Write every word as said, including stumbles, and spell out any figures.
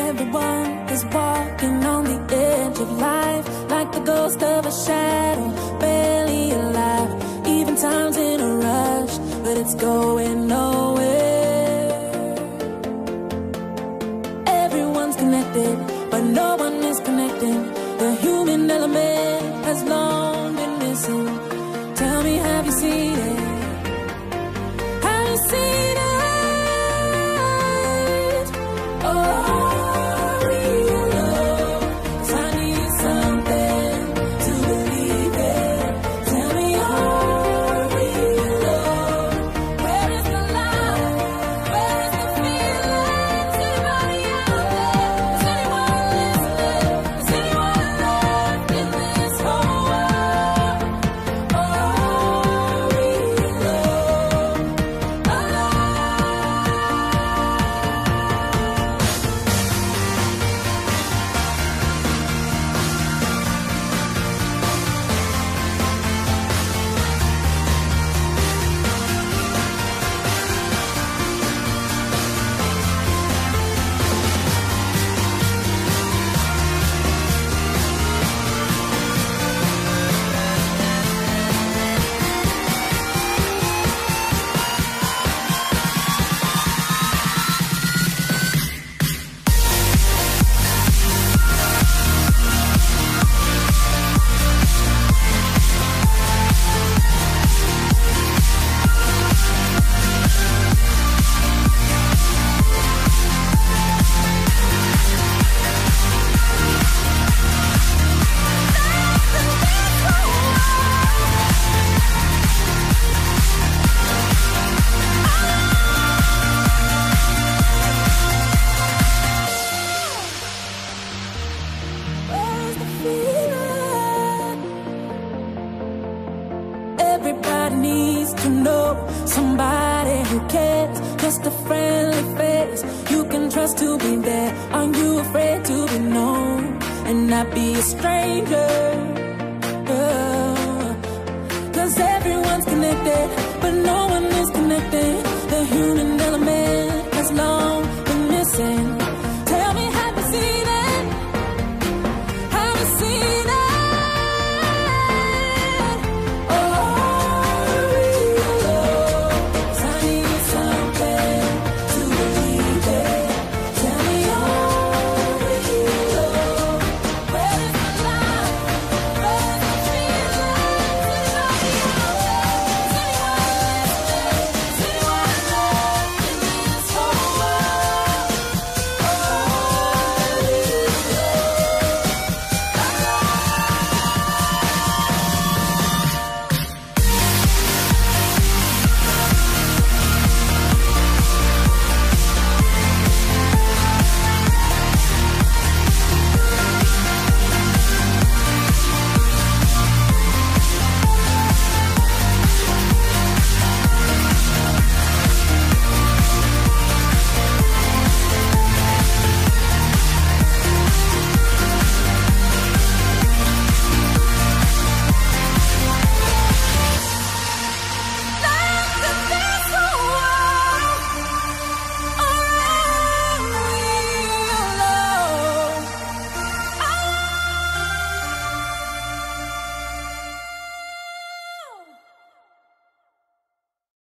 Everyone is walking on the edge of life, like the ghost of a shadow, barely alive. Even time's in a rush, but it's going nowhere. Everyone's connected, but no one is connecting. The human element has long been missing. Tell me, have you seen it? Have you seen it? Oh. Everybody needs to know somebody who cares. Just a friendly face you can trust to be there. Aren't you afraid to be known and not be a stranger? Uh, Cause everyone's connected, but no one is connected. The human element has lost